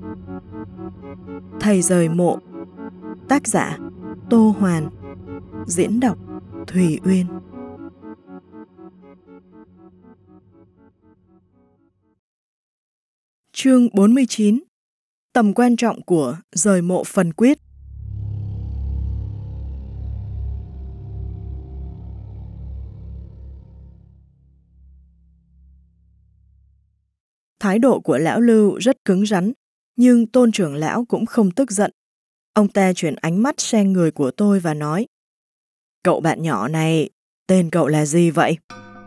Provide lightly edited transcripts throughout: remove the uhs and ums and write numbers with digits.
Thầy rời mộ. Tác giả Tô Hoàn. Diễn đọc Thùy Uyên. Chương 49. Tầm quan trọng của rời mộ phần quyết. Thái độ của lão Lưu rất cứng rắn, nhưng Tôn trưởng lão cũng không tức giận. Ông ta chuyển ánh mắt sang người của tôi và nói: "Cậu bạn nhỏ này, tên cậu là gì vậy?"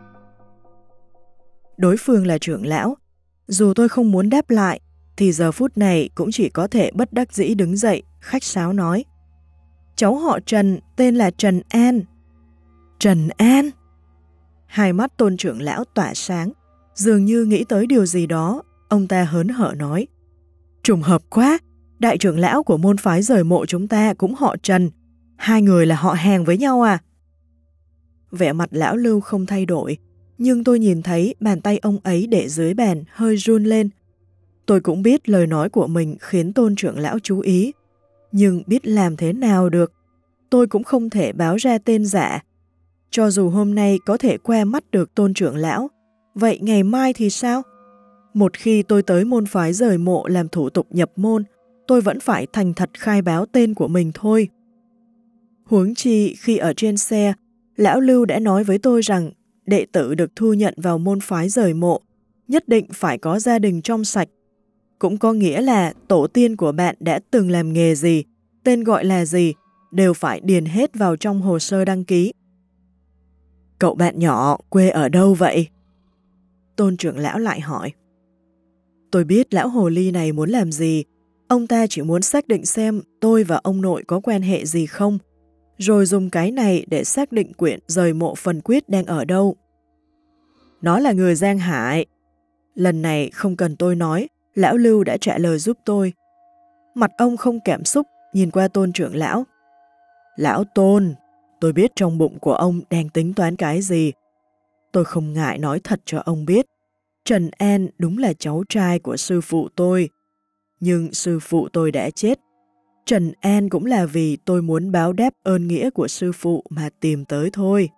Đối phương là trưởng lão. Dù tôi không muốn đáp lại, thì giờ phút này cũng chỉ có thể bất đắc dĩ đứng dậy, khách sáo nói: "Cháu họ Trần, tên là Trần An." Trần An? Hai mắt Tôn trưởng lão tỏa sáng, dường như nghĩ tới điều gì đó. Ông ta hớn hở nói: "Trùng hợp quá, đại trưởng lão của môn phái rời mộ chúng ta cũng họ Trần. Hai người là họ hàng với nhau à?" Vẻ mặt lão Lưu không thay đổi, nhưng tôi nhìn thấy bàn tay ông ấy để dưới bàn hơi run lên. Tôi cũng biết lời nói của mình khiến Tôn trưởng lão chú ý, nhưng biết làm thế nào được. Tôi cũng không thể báo ra tên giả. Cho dù hôm nay có thể qua mắt được Tôn trưởng lão, vậy ngày mai thì sao? Một khi tôi tới môn phái rời mộ làm thủ tục nhập môn, tôi vẫn phải thành thật khai báo tên của mình thôi. Huống chi khi ở trên xe, lão Lưu đã nói với tôi rằng đệ tử được thu nhận vào môn phái rời mộ nhất định phải có gia đình trong sạch. Cũng có nghĩa là tổ tiên của bạn đã từng làm nghề gì, tên gọi là gì, đều phải điền hết vào trong hồ sơ đăng ký. "Cậu bạn nhỏ quê ở đâu vậy?" Tôn trưởng lão lại hỏi. Tôi biết lão hồ ly này muốn làm gì. Ông ta chỉ muốn xác định xem tôi và ông nội có quan hệ gì không, rồi dùng cái này để xác định quyển rời mộ phần quyết đang ở đâu. Nó là người Giang Hải. Lần này không cần tôi nói, lão Lưu đã trả lời giúp tôi. Mặt ông không cảm xúc, nhìn qua Tôn trưởng lão. "Lão Tôn, tôi biết trong bụng của ông đang tính toán cái gì. Tôi không ngại nói thật cho ông biết. Trần An đúng là cháu trai của sư phụ tôi. Nhưng sư phụ tôi đã chết. Trần An cũng là vì tôi muốn báo đáp ơn nghĩa của sư phụ mà tìm tới thôi.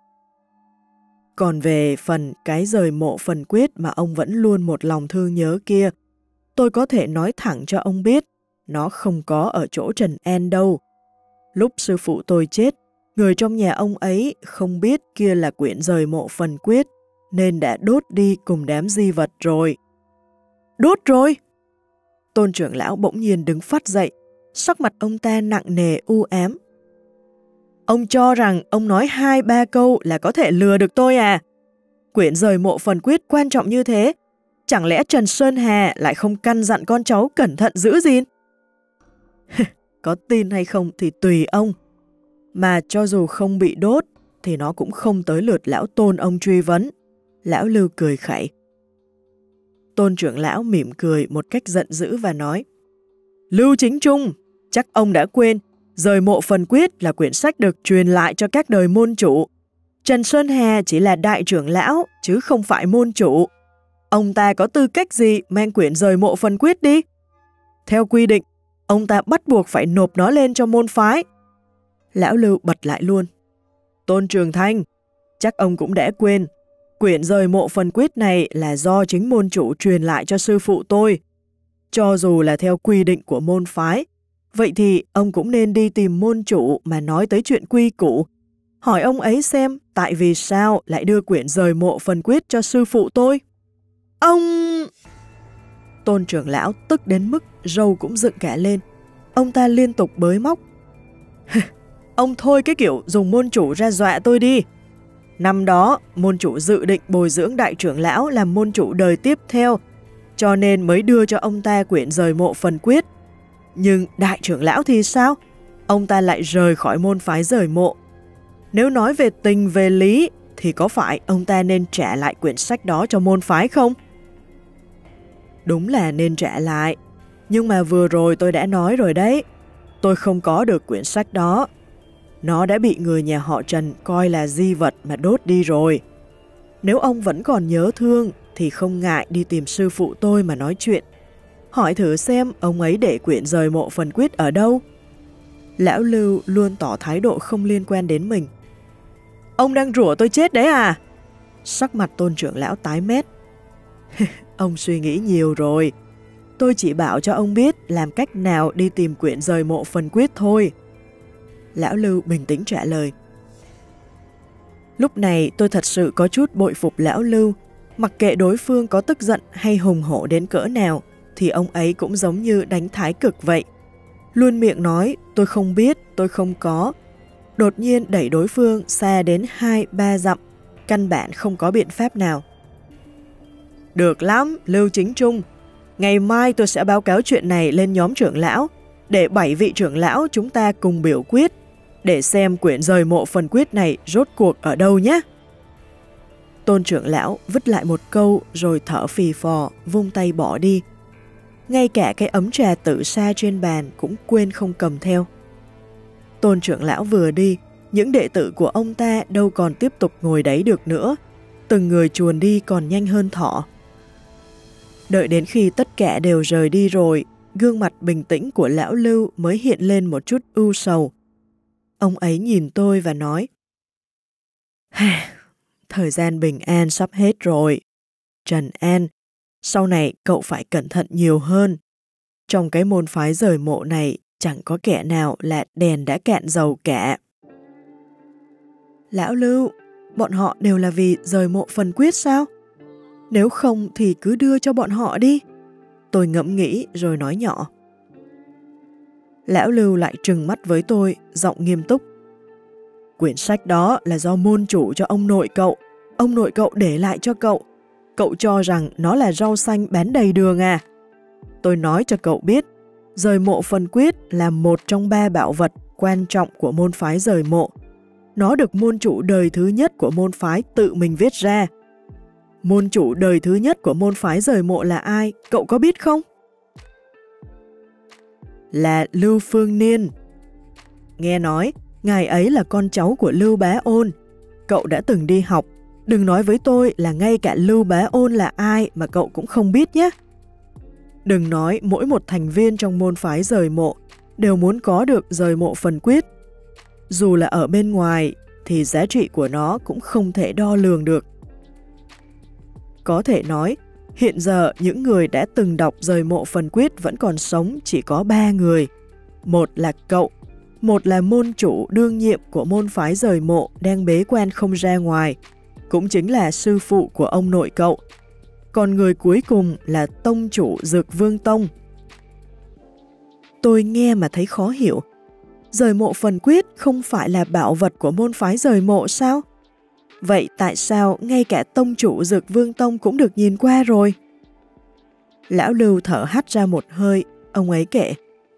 Còn về phần cái rời mộ phần quyết mà ông vẫn luôn một lòng thương nhớ kia, tôi có thể nói thẳng cho ông biết, nó không có ở chỗ Trần An đâu. Lúc sư phụ tôi chết, người trong nhà ông ấy không biết kia là quyển rời mộ phần quyết, nên đã đốt đi cùng đám di vật rồi." "Đốt rồi?" Tôn trưởng lão bỗng nhiên đứng phắt dậy, sắc mặt ông ta nặng nề u ám. "Ông cho rằng ông nói 2-3 câu là có thể lừa được tôi à? Quyển rời mộ phần quyết quan trọng như thế, chẳng lẽ Trần Sơn Hà lại không căn dặn con cháu cẩn thận giữ gìn?" "Có tin hay không thì tùy ông. Mà cho dù không bị đốt, thì nó cũng không tới lượt lão Tôn ông truy vấn." Lão Lưu cười khẩy. Tôn trưởng lão mỉm cười một cách giận dữ và nói: "Lưu Chính Trung, chắc ông đã quên, rời mộ phần quyết là quyển sách được truyền lại cho các đời môn chủ. Trần Sơn Hà chỉ là đại trưởng lão, chứ không phải môn chủ. Ông ta có tư cách gì mang quyển rời mộ phần quyết đi? Theo quy định, ông ta bắt buộc phải nộp nó lên cho môn phái." Lão Lưu bật lại luôn: "Tôn Trường Thanh, chắc ông cũng đã quên, quyển rời mộ phần quyết này là do chính môn chủ truyền lại cho sư phụ tôi. Cho dù là theo quy định của môn phái, vậy thì ông cũng nên đi tìm môn chủ mà nói tới chuyện quy củ. Hỏi ông ấy xem tại vì sao lại đưa quyển rời mộ phần quyết cho sư phụ tôi." "Ông..." Tôn trưởng lão tức đến mức râu cũng dựng cả lên. Ông ta liên tục bới móc: "Ông thôi cái kiểu dùng môn chủ ra dọa tôi đi. Năm đó, môn chủ dự định bồi dưỡng đại trưởng lão làm môn chủ đời tiếp theo, cho nên mới đưa cho ông ta quyển rời mộ phần quyết. Nhưng đại trưởng lão thì sao? Ông ta lại rời khỏi môn phái rời mộ. Nếu nói về tình về lý, thì có phải ông ta nên trả lại quyển sách đó cho môn phái không?" "Đúng là nên trả lại. Nhưng mà vừa rồi tôi đã nói rồi đấy. Tôi không có được quyển sách đó. Nó đã bị người nhà họ Trần coi là di vật mà đốt đi rồi. Nếu ông vẫn còn nhớ thương thì không ngại đi tìm sư phụ tôi mà nói chuyện. hỏi thử xem ông ấy để quyển rời mộ phần quyết ở đâu. Lão Lưu luôn tỏ thái độ không liên quan đến mình. Ông đang rủa tôi chết đấy à? Sắc mặt Tôn trưởng lão tái mét. Ông suy nghĩ nhiều rồi. Tôi chỉ bảo cho ông biết làm cách nào đi tìm quyển rời mộ phần quyết thôi. Lão Lưu bình tĩnh trả lời. Lúc này tôi thật sự có chút bội phục Lão Lưu. Mặc kệ đối phương có tức giận hay hùng hổ đến cỡ nào, thì ông ấy cũng giống như đánh thái cực vậy. Luôn miệng nói tôi không biết, tôi không có. Đột nhiên đẩy đối phương xa đến 2-3 dặm, căn bản không có biện pháp nào. Được lắm, Lưu Chính Trung. Ngày mai tôi sẽ báo cáo chuyện này lên nhóm trưởng lão, để 7 vị trưởng lão chúng ta cùng biểu quyết, để xem quyển rời mộ phần quyết này rốt cuộc ở đâu nhé. Tôn trưởng lão vứt lại một câu rồi thở phì phò, vung tay bỏ đi. Ngay cả cái ấm trà tự sa trên bàn cũng quên không cầm theo. Tôn trưởng lão vừa đi, những đệ tử của ông ta đâu còn tiếp tục ngồi đấy được nữa. Từng người chuồn đi còn nhanh hơn thỏ. Đợi đến khi tất cả đều rời đi rồi, gương mặt bình tĩnh của lão Lưu mới hiện lên một chút ưu sầu. Ông ấy nhìn tôi và nói: Thời gian bình an sắp hết rồi. Trần An, sau này cậu phải cẩn thận nhiều hơn. Trong cái môn phái rời mộ này chẳng có kẻ nào là đèn đã cạn dầu cả. Lão Lưu, bọn họ đều là vì rời mộ phần quyết sao? Nếu không thì cứ đưa cho bọn họ đi. Tôi ngẫm nghĩ rồi nói nhỏ. Lão Lưu lại trừng mắt với tôi, giọng nghiêm túc. Quyển sách đó là do môn chủ cho ông nội cậu. Ông nội cậu để lại cho cậu. Cậu cho rằng nó là rau xanh bán đầy đường à? Tôi nói cho cậu biết, rời mộ phần quyết là một trong 3 bảo vật quan trọng của môn phái rời mộ. Nó được môn chủ đời thứ nhất của môn phái tự mình viết ra. Môn chủ đời thứ nhất của môn phái rời mộ là ai, cậu có biết không? Là Lưu Phương Niên. Nghe nói, ngài ấy là con cháu của Lưu Bá Ôn. Cậu đã từng đi học, đừng nói với tôi là ngay cả Lưu Bá Ôn là ai mà cậu cũng không biết nhé. Đừng nói mỗi một thành viên trong môn phái rời mộ đều muốn có được rời mộ phần quyết. Dù là ở bên ngoài thì giá trị của nó cũng không thể đo lường được. Có thể nói, hiện giờ những người đã từng đọc rời mộ phần quyết vẫn còn sống chỉ có 3 người. Một là cậu, một là môn chủ đương nhiệm của môn phái rời mộ đang bế quan không ra ngoài, cũng chính là sư phụ của ông nội cậu. Còn người cuối cùng là tông chủ Dược Vương Tông. Tôi nghe mà thấy khó hiểu. Rời mộ phần quyết không phải là bảo vật của môn phái rời mộ sao? Vậy tại sao ngay cả tông chủ Dược Vương Tông cũng được nhìn qua rồi? Lão Lưu thở hắt ra một hơi, ông ấy kể.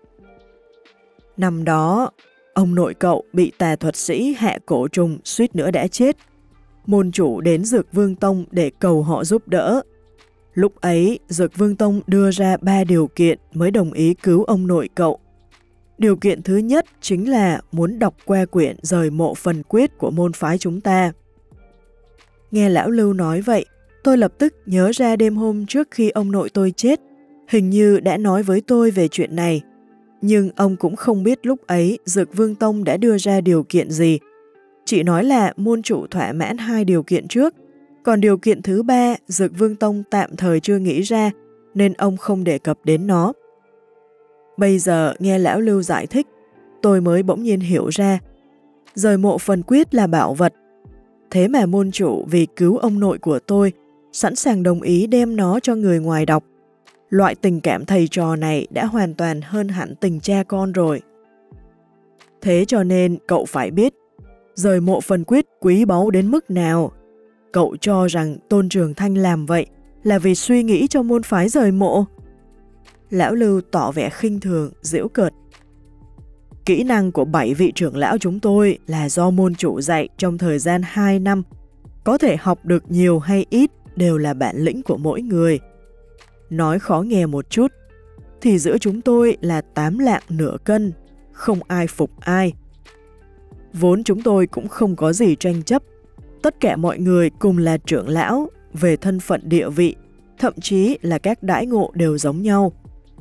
Năm đó, ông nội cậu bị tà thuật sĩ Hạ Cổ Trùng suýt nữa đã chết. Môn chủ đến Dược Vương Tông để cầu họ giúp đỡ. Lúc ấy, Dược Vương Tông đưa ra 3 điều kiện mới đồng ý cứu ông nội cậu. Điều kiện thứ nhất chính là muốn đọc qua quyển rời mộ phần quyết của môn phái chúng ta. Nghe lão Lưu nói vậy, tôi lập tức nhớ ra đêm hôm trước khi ông nội tôi chết, hình như đã nói với tôi về chuyện này. Nhưng ông cũng không biết lúc ấy Dược Vương Tông đã đưa ra điều kiện gì. Chỉ nói là môn chủ thỏa mãn 2 điều kiện trước, còn điều kiện thứ 3 Dược Vương Tông tạm thời chưa nghĩ ra, nên ông không đề cập đến nó. Bây giờ nghe lão Lưu giải thích, tôi mới bỗng nhiên hiểu ra. Rời mộ phần quyết là bảo vật. Thế mà môn chủ vì cứu ông nội của tôi, sẵn sàng đồng ý đem nó cho người ngoài đọc. Loại tình cảm thầy trò này đã hoàn toàn hơn hẳn tình cha con rồi. Thế cho nên cậu phải biết, rời mộ phần quyết quý báu đến mức nào. Cậu cho rằng Tôn Trường Thanh làm vậy là vì suy nghĩ cho môn phái rời mộ. Lão Lưu tỏ vẻ khinh thường, giễu cợt. Kỹ năng của 7 vị trưởng lão chúng tôi là do môn chủ dạy trong thời gian 2 năm. Có thể học được nhiều hay ít đều là bản lĩnh của mỗi người. Nói khó nghe một chút, thì giữa chúng tôi là 8 lạng nửa cân, không ai phục ai. Vốn chúng tôi cũng không có gì tranh chấp. Tất cả mọi người cùng là trưởng lão, về thân phận địa vị, thậm chí là các đãi ngộ đều giống nhau.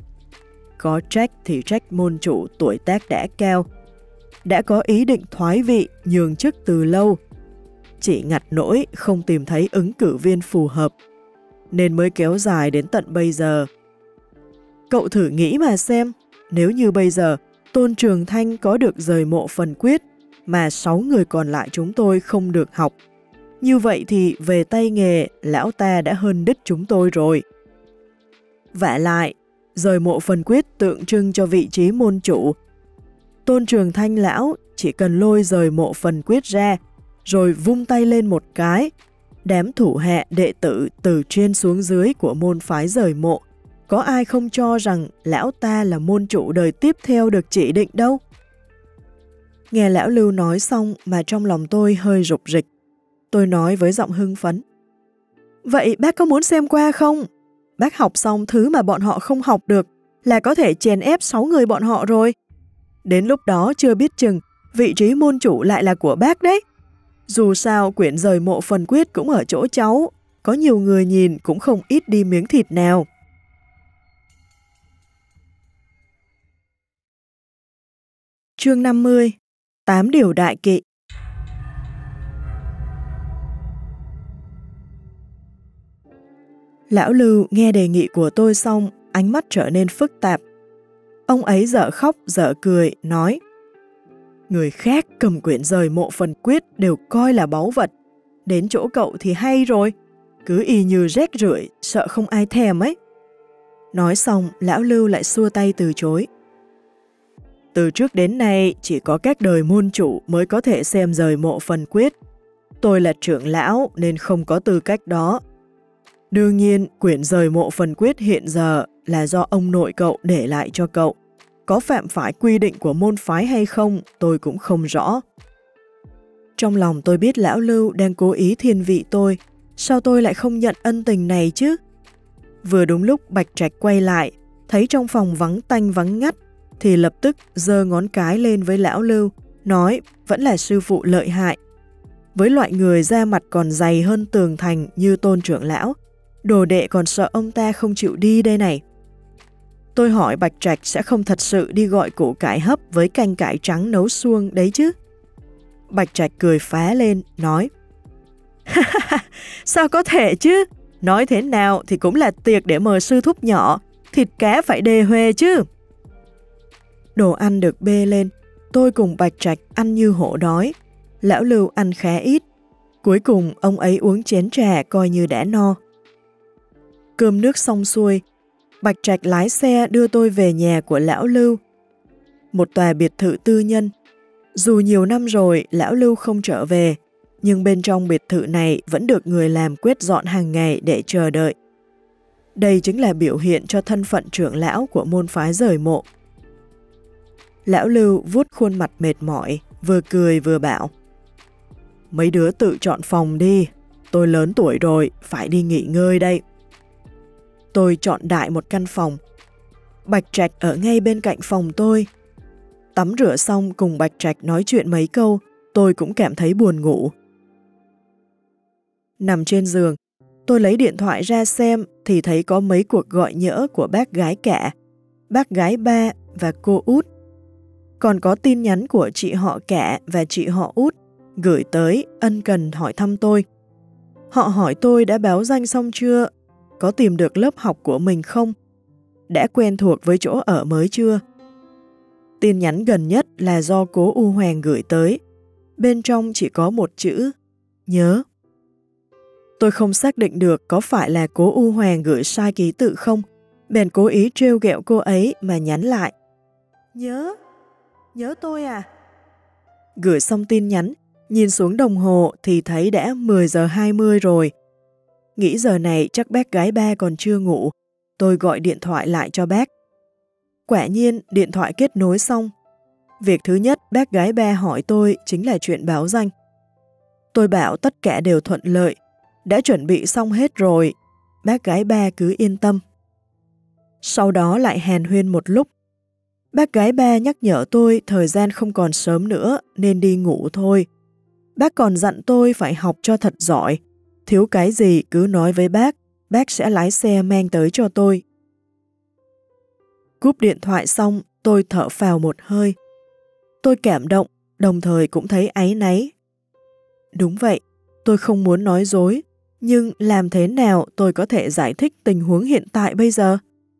có trách thì trách môn chủ tuổi tác đã cao, đã có ý định thoái vị nhường chức từ lâu. Chỉ ngặt nỗi không tìm thấy ứng cử viên phù hợp, nên mới kéo dài đến tận bây giờ. Cậu thử nghĩ mà xem, nếu như bây giờ Tôn Trường Thanh có được rời mộ phần quyết, mà 6 người còn lại chúng tôi không được học, như vậy thì về tay nghề, lão ta đã hơn đích chúng tôi rồi. Vả lại, rời mộ phần quyết tượng trưng cho vị trí môn chủ. Tôn Trường Thanh lão chỉ cần lôi rời mộ phần quyết ra, rồi vung tay lên một cái, đám thủ hạ đệ tử từ trên xuống dưới của môn phái rời mộ, có ai không cho rằng lão ta là môn chủ đời tiếp theo được chỉ định đâu. Nghe lão Lưu nói xong mà trong lòng tôi hơi rục rịch. Tôi nói với giọng hưng phấn: vậy bác có muốn xem qua không? Bác học xong thứ mà bọn họ không học được là có thể chèn ép 6 người bọn họ rồi. Đến lúc đó chưa biết chừng vị trí môn chủ lại là của bác đấy. Dù sao quyển rời mộ phần quyết cũng ở chỗ cháu, có nhiều người nhìn cũng không ít đi miếng thịt nào. Chương 50. 8 điều đại kỵ. Lão Lưu nghe đề nghị của tôi xong, ánh mắt trở nên phức tạp. Ông ấy dở khóc dở cười, nói: người khác cầm quyển rời mộ phần quyết đều coi là báu vật, đến chỗ cậu thì hay rồi, cứ y như rét rưởi, sợ không ai thèm ấy. Nói xong, lão Lưu lại xua tay từ chối. Từ trước đến nay, chỉ có các đời môn chủ mới có thể xem rời mộ phần quyết. Tôi là trưởng lão nên không có tư cách đó. Đương nhiên, quyển rời mộ phần quyết hiện giờ là do ông nội cậu để lại cho cậu. Có phạm phải quy định của môn phái hay không, tôi cũng không rõ. Trong lòng tôi biết lão Lưu đang cố ý thiên vị tôi, sao tôi lại không nhận ân tình này chứ? Vừa đúng lúc Bạch Trạch quay lại, thấy trong phòng vắng tanh vắng ngắt, thì lập tức giơ ngón cái lên với lão Lưu, nói vẫn là sư phụ lợi hại. Với loại người da mặt còn dày hơn tường thành như Tôn trưởng lão, đồ đệ còn sợ ông ta không chịu đi đây này. Tôi hỏi Bạch Trạch sẽ không thật sự đi gọi củ cải hấp với canh cải trắng nấu suông đấy chứ? Bạch Trạch cười phá lên, nói: sao có thể chứ? Nói thế nào thì cũng là tiệc để mời sư thúc nhỏ, thịt cá phải đề huề chứ. Đồ ăn được bê lên, tôi cùng Bạch Trạch ăn như hổ đói. Lão Lưu ăn khá ít. Cuối cùng ông ấy uống chén trà coi như đã no. Cơm nước xong xuôi, Bạch Trạch lái xe đưa tôi về nhà của lão Lưu. Một tòa biệt thự tư nhân. Dù nhiều năm rồi lão Lưu không trở về, nhưng bên trong biệt thự này vẫn được người làm quét dọn hàng ngày để chờ đợi. Đây chính là biểu hiện cho thân phận trưởng lão của môn phái rời mộ. Lão Lưu vuốt khuôn mặt mệt mỏi, vừa cười vừa bảo: mấy đứa tự chọn phòng đi, tôi lớn tuổi rồi, phải đi nghỉ ngơi đây. Tôi chọn đại một căn phòng. Bạch Trạch ở ngay bên cạnh phòng tôi. Tắm rửa xong cùng Bạch Trạch nói chuyện mấy câu, tôi cũng cảm thấy buồn ngủ. Nằm trên giường, tôi lấy điện thoại ra xem thì thấy có mấy cuộc gọi nhỡ của bác gái cả, bác gái ba và cô út. Còn có tin nhắn của chị họ cả và chị họ út gửi tới ân cần hỏi thăm tôi. Họ hỏi tôi đã báo danh xong chưa, có tìm được lớp học của mình không, đã quen thuộc với chỗ ở mới chưa. Tin nhắn gần nhất là do cố U Hoàng gửi tới, bên trong chỉ có một chữ: nhớ. Tôi không xác định được có phải là cố U Hoàng gửi sai ký tự không, bèn cố ý trêu ghẹo cô ấy mà nhắn lại: nhớ tôi à? Gửi xong tin nhắn, nhìn xuống đồng hồ thì thấy đã 10 giờ 20 rồi. Nghĩ giờ này chắc bác gái ba còn chưa ngủ, tôi gọi điện thoại lại cho bác. Quả nhiên điện thoại kết nối xong. Việc thứ nhất bác gái ba hỏi tôi chính là chuyện báo danh. Tôi bảo tất cả đều thuận lợi, đã chuẩn bị xong hết rồi, bác gái ba cứ yên tâm. Sau đó lại hàn huyên một lúc. Bác gái ba nhắc nhở tôi thời gian không còn sớm nữa nên đi ngủ thôi. Bác còn dặn tôi phải học cho thật giỏi, thiếu cái gì cứ nói với bác sẽ lái xe mang tới cho tôi. Cúp điện thoại xong, tôi thở phào một hơi. Tôi cảm động, đồng thời cũng thấy áy náy. Đúng vậy, tôi không muốn nói dối, nhưng làm thế nào tôi có thể giải thích tình huống hiện tại bây giờ?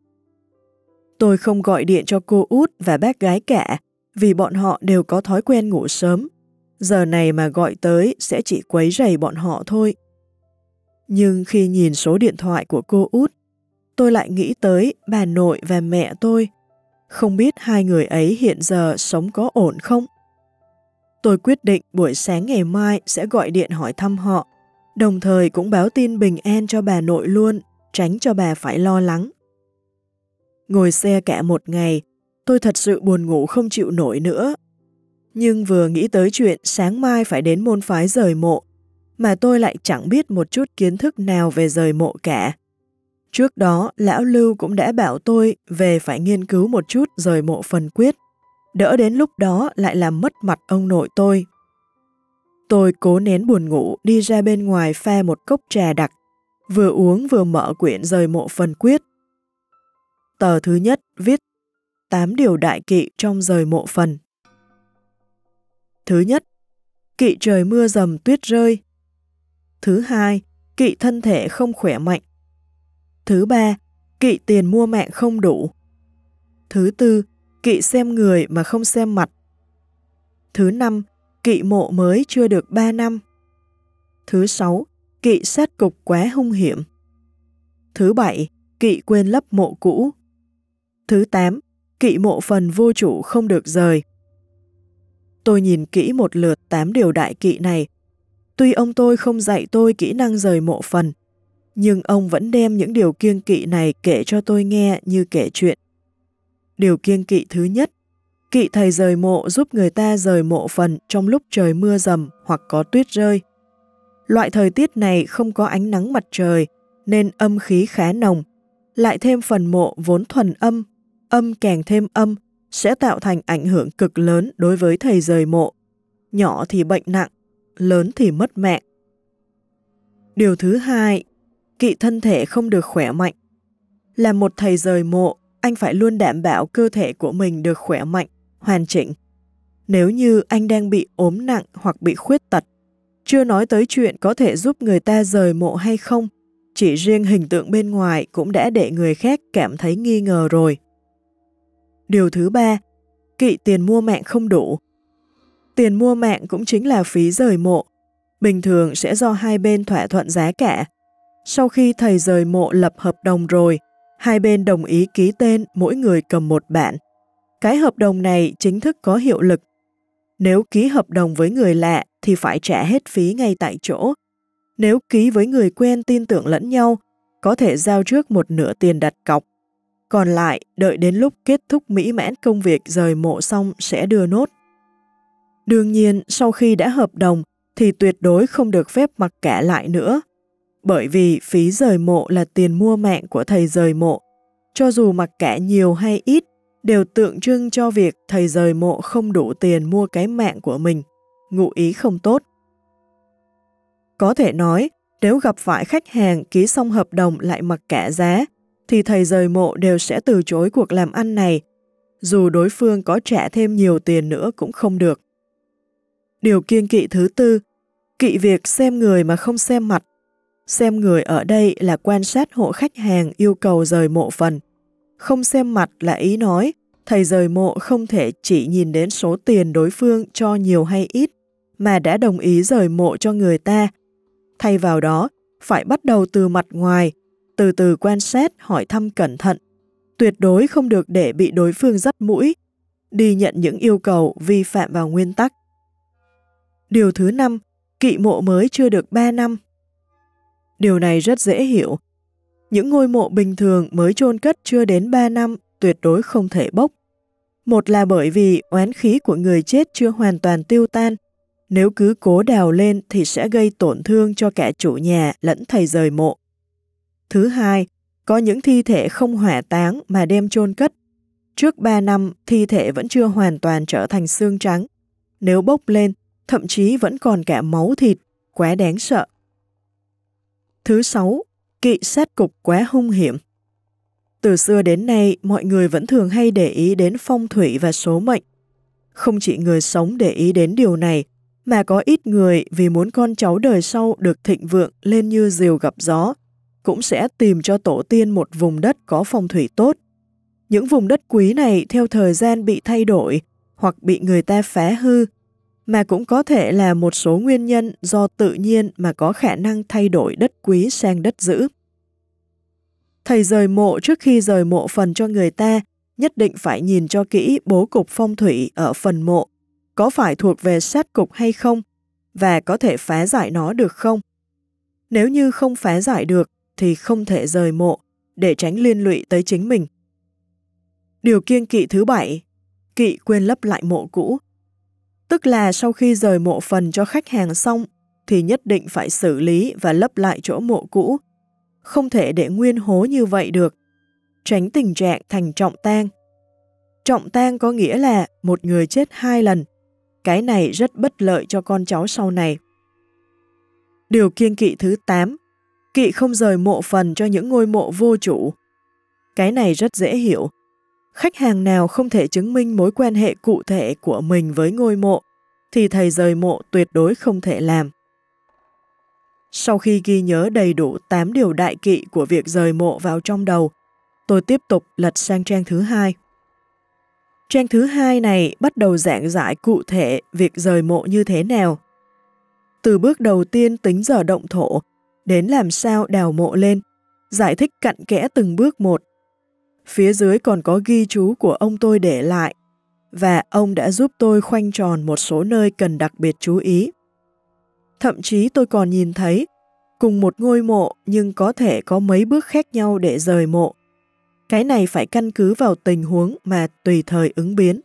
Tôi không gọi điện cho cô út và bác gái cả, vì bọn họ đều có thói quen ngủ sớm. Giờ này mà gọi tới sẽ chỉ quấy rầy bọn họ thôi. Nhưng khi nhìn số điện thoại của cô út, tôi lại nghĩ tới bà nội và mẹ tôi. Không biết hai người ấy hiện giờ sống có ổn không? Tôi quyết định buổi sáng ngày mai sẽ gọi điện hỏi thăm họ, đồng thời cũng báo tin bình an cho bà nội luôn, tránh cho bà phải lo lắng. Ngồi xe cả một ngày, tôi thật sự buồn ngủ không chịu nổi nữa. Nhưng vừa nghĩ tới chuyện sáng mai phải đến môn phái rời mộ, mà tôi lại chẳng biết một chút kiến thức nào về rời mộ cả. Trước đó, Lão Lưu cũng đã bảo tôi về phải nghiên cứu một chút rời mộ phần quyết, đỡ đến lúc đó lại làm mất mặt ông nội tôi. Tôi cố nén buồn ngủ đi ra bên ngoài pha một cốc trà đặc, vừa uống vừa mở quyển rời mộ phần quyết. Tờ thứ nhất viết 8 điều đại kỵ trong rời mộ phần. Thứ nhất, kỵ trời mưa dầm tuyết rơi. Thứ hai, kỵ thân thể không khỏe mạnh. Thứ ba, kỵ tiền mua mạng không đủ. Thứ tư, kỵ xem người mà không xem mặt. Thứ năm, kỵ mộ mới chưa được 3 năm. Thứ sáu, kỵ sát cục quá hung hiểm. Thứ bảy, kỵ quên lấp mộ cũ. Thứ 8, kỵ mộ phần vô chủ không được rời. Tôi nhìn kỹ một lượt 8 điều đại kỵ này. Tuy ông tôi không dạy tôi kỹ năng rời mộ phần, nhưng ông vẫn đem những điều kiêng kỵ này kể cho tôi nghe như kể chuyện. Điều kiêng kỵ thứ nhất, kỵ thầy rời mộ giúp người ta rời mộ phần trong lúc trời mưa dầm hoặc có tuyết rơi. Loại thời tiết này không có ánh nắng mặt trời, nên âm khí khá nồng, lại thêm phần mộ vốn thuần âm, âm càng thêm âm, sẽ tạo thành ảnh hưởng cực lớn đối với thầy rời mộ. Nhỏ thì bệnh nặng, lớn thì mất mạng. Điều thứ hai, kỵ thân thể không được khỏe mạnh. Là một thầy rời mộ, anh phải luôn đảm bảo cơ thể của mình được khỏe mạnh, hoàn chỉnh. Nếu như anh đang bị ốm nặng hoặc bị khuyết tật, chưa nói tới chuyện có thể giúp người ta rời mộ hay không, chỉ riêng hình tượng bên ngoài cũng đã để người khác cảm thấy nghi ngờ rồi. Điều thứ ba, kỵ tiền mua mạng không đủ. Tiền mua mạng cũng chính là phí rời mộ, bình thường sẽ do hai bên thỏa thuận giá cả. Sau khi thầy rời mộ lập hợp đồng rồi, hai bên đồng ý ký tên mỗi người cầm một bản. Cái hợp đồng này chính thức có hiệu lực. Nếu ký hợp đồng với người lạ thì phải trả hết phí ngay tại chỗ. Nếu ký với người quen tin tưởng lẫn nhau, có thể giao trước một nửa tiền đặt cọc. Còn lại, đợi đến lúc kết thúc mỹ mãn công việc rời mộ xong sẽ đưa nốt. Đương nhiên, sau khi đã hợp đồng thì tuyệt đối không được phép mặc cả lại nữa. Bởi vì phí rời mộ là tiền mua mạng của thầy rời mộ. Cho dù mặc cả nhiều hay ít, đều tượng trưng cho việc thầy rời mộ không đủ tiền mua cái mạng của mình, ngụ ý không tốt. Có thể nói, nếu gặp phải khách hàng ký xong hợp đồng lại mặc cả giá, thì thầy rời mộ đều sẽ từ chối cuộc làm ăn này, dù đối phương có trả thêm nhiều tiền nữa cũng không được. Điều kiêng kỵ thứ tư, kỵ việc xem người mà không xem mặt. Xem người ở đây là quan sát hộ khách hàng yêu cầu rời mộ phần. Không xem mặt là ý nói, thầy rời mộ không thể chỉ nhìn đến số tiền đối phương cho nhiều hay ít, mà đã đồng ý rời mộ cho người ta. Thay vào đó, phải bắt đầu từ mặt ngoài, từ từ quan sát, hỏi thăm cẩn thận. Tuyệt đối không được để bị đối phương dắt mũi, đi nhận những yêu cầu vi phạm vào nguyên tắc. Điều thứ 5, kỵ mộ mới chưa được 3 năm. Điều này rất dễ hiểu. Những ngôi mộ bình thường mới chôn cất chưa đến 3 năm tuyệt đối không thể bốc. Một là bởi vì oán khí của người chết chưa hoàn toàn tiêu tan. Nếu cứ cố đào lên thì sẽ gây tổn thương cho cả chủ nhà lẫn thầy rời mộ. Thứ hai, có những thi thể không hỏa táng mà đem chôn cất. Trước 3 năm, thi thể vẫn chưa hoàn toàn trở thành xương trắng. Nếu bốc lên, thậm chí vẫn còn cả máu thịt, quá đáng sợ. Thứ 6, kỵ sát cục quá hung hiểm. Từ xưa đến nay, mọi người vẫn thường hay để ý đến phong thủy và số mệnh. Không chỉ người sống để ý đến điều này, mà có ít người vì muốn con cháu đời sau được thịnh vượng lên như diều gặp gió, cũng sẽ tìm cho tổ tiên một vùng đất có phong thủy tốt. Những vùng đất quý này theo thời gian bị thay đổi hoặc bị người ta phá hư, mà cũng có thể là một số nguyên nhân do tự nhiên mà có khả năng thay đổi đất quý sang đất dữ. Thầy rời mộ trước khi rời mộ phần cho người ta, nhất định phải nhìn cho kỹ bố cục phong thủy ở phần mộ, có phải thuộc về sát cục hay không, và có thể phá giải nó được không. Nếu như không phá giải được, thì không thể rời mộ, để tránh liên lụy tới chính mình. Điều kiêng kỵ thứ 7, kỵ quên lấp lại mộ cũ. Tức là sau khi rời mộ phần cho khách hàng xong, thì nhất định phải xử lý và lấp lại chỗ mộ cũ. Không thể để nguyên hố như vậy được, tránh tình trạng thành trọng tang. Trọng tang có nghĩa là một người chết 2 lần. Cái này rất bất lợi cho con cháu sau này. Điều kiêng kỵ thứ 8, kỵ không rời mộ phần cho những ngôi mộ vô chủ. Cái này rất dễ hiểu. Khách hàng nào không thể chứng minh mối quan hệ cụ thể của mình với ngôi mộ, thì thầy rời mộ tuyệt đối không thể làm. Sau khi ghi nhớ đầy đủ 8 điều đại kỵ của việc rời mộ vào trong đầu, tôi tiếp tục lật sang trang thứ 2. Trang thứ 2 này bắt đầu giảng giải cụ thể việc rời mộ như thế nào. Từ bước đầu tiên tính giờ động thổ, đến làm sao đào mộ lên, giải thích cặn kẽ từng bước một. Phía dưới còn có ghi chú của ông tôi để lại, và ông đã giúp tôi khoanh tròn một số nơi cần đặc biệt chú ý. Thậm chí tôi còn nhìn thấy, cùng một ngôi mộ nhưng có thể có mấy bước khác nhau để rời mộ. Cái này phải căn cứ vào tình huống mà tùy thời ứng biến.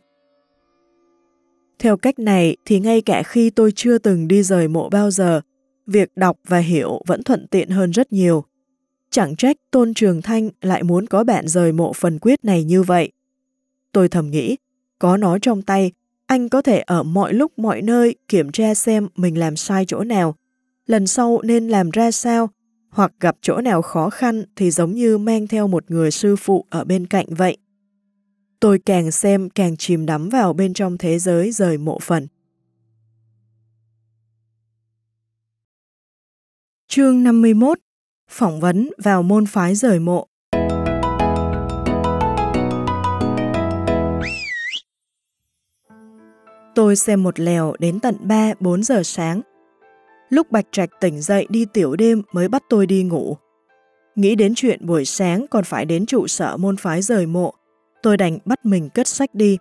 Theo cách này thì ngay cả khi tôi chưa từng đi rời mộ bao giờ, việc đọc và hiểu vẫn thuận tiện hơn rất nhiều. Chẳng trách Tôn Trường Thanh lại muốn có bạn rời mộ phần quyết này như vậy. Tôi thầm nghĩ, có nó trong tay, anh có thể ở mọi lúc mọi nơi kiểm tra xem mình làm sai chỗ nào, lần sau nên làm ra sao, hoặc gặp chỗ nào khó khăn thì giống như mang theo một người sư phụ ở bên cạnh vậy. Tôi càng xem càng chìm đắm vào bên trong thế giới rời mộ phần. Chương 51. Phỏng vấn vào môn phái rời mộ. Tôi xem một lèo đến tận 3-4 giờ sáng. Lúc Bạch Trạch tỉnh dậy đi tiểu đêm mới bắt tôi đi ngủ. Nghĩ đến chuyện buổi sáng còn phải đến trụ sở môn phái rời mộ, tôi đành bắt mình cất sách đi.